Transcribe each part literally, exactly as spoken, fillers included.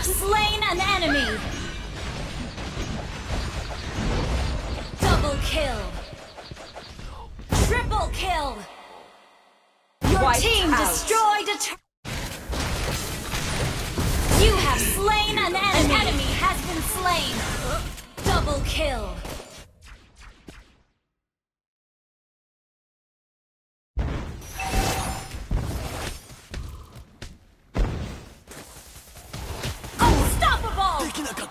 slain an enemy! Double kill! Triple kill! Your Wiped team out. destroyed a turret! You have slain an enemy! An enemy has been slain! Double kill! Unstoppable!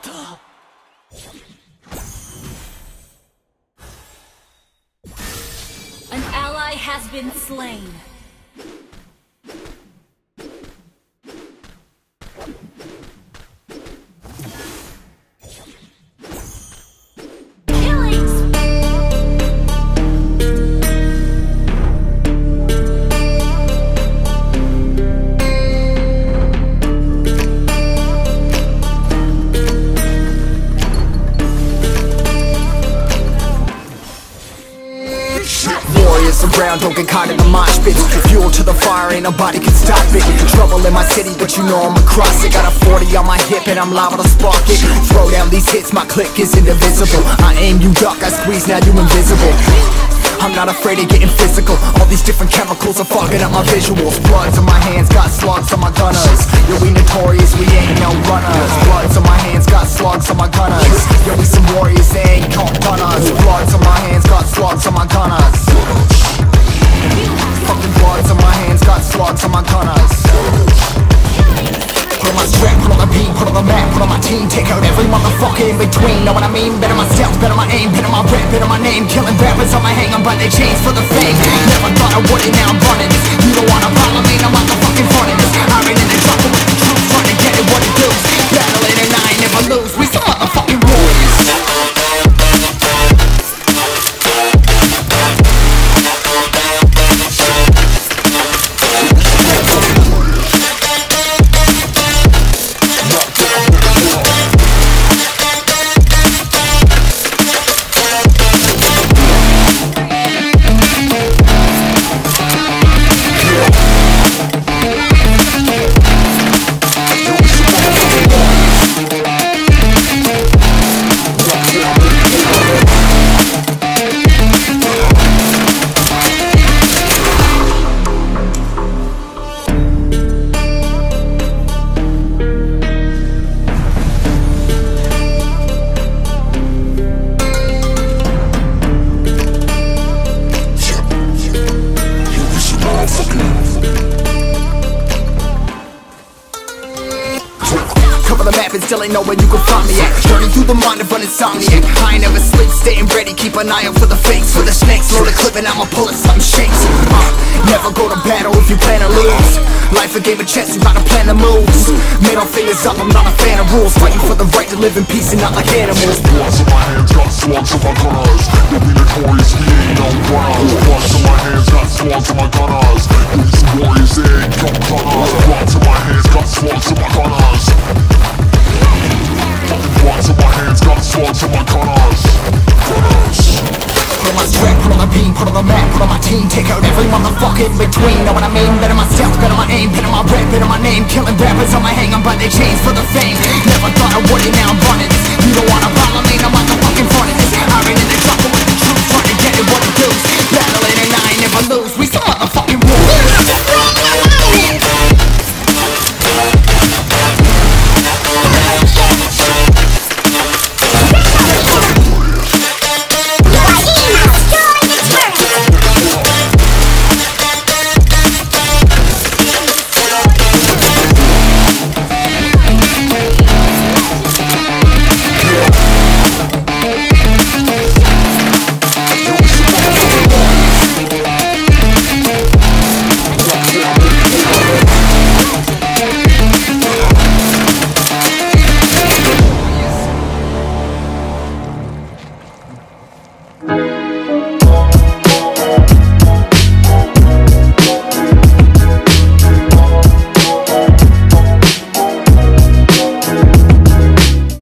An ally has been slain. Around, don't get caught in the mosh pit. Fuel to the fire, ain't nobody can stop it. Trouble in my city, but you know I'm across it. Got a forty on my hip and I'm liable to spark it. Throw down these hits, my click is indivisible. I aim, you duck, I squeeze, now you invisible. I'm not afraid of getting physical. All these different chemicals are fogging up my visuals. Bloods on my hands, got slugs on my gunners. Yo, we notorious, we ain't no runners. Bloods on my hands, got slugs on my gunners. Yo, we some warriors, they ain't caught gunners. Bloods on my hands, got slugs on my gunners. Fucking bloods on my hands, got slugs on my gunners. Put on my strap, put on the beat, put on the map, put on my team. Take out every motherfucker in between. Know what I mean? Better myself, better my aim, better my rap, better my name. Killing rappers on my hang, I'm by their chains for the fame. Never thought I would it, now I'm running this. You don't wanna follow me, I'm out the fucking front of this. I ran in the trouble with the truth, trying to get it what it does. Battling and I ain't never lose, we some motherfucking warriors. Still ain't know where you can find me at. Journey through the mind of an insomniac. I ain't never sleep, staying ready, keep an eye out for the fakes. For the snakes, load a clip and I'ma pull it, something shakes. uh, Never go to battle if you plan to lose. Life a game of chess, you gotta plan the moves. Middle fingers up, I'm not a fan of rules. Fighting for the right to live in peace and not like animals. Bloods in my hands, got slugs on my gunners. You'll be notorious, we ain't no runners. Bloods in my hands, got slugs on my gunners. We some warriors, they ain't no gunners. Bloods in my hands, got slugs on my gunners. Bloods in my hands, got slugs on my gunners. Gunners. Put on my strap, put on the beam, put on the map, put on my team. Take out every motherfucker in between. Know what I mean? Better myself, better my aim, better my rap, better my name. Killing rappers on my hang, I'm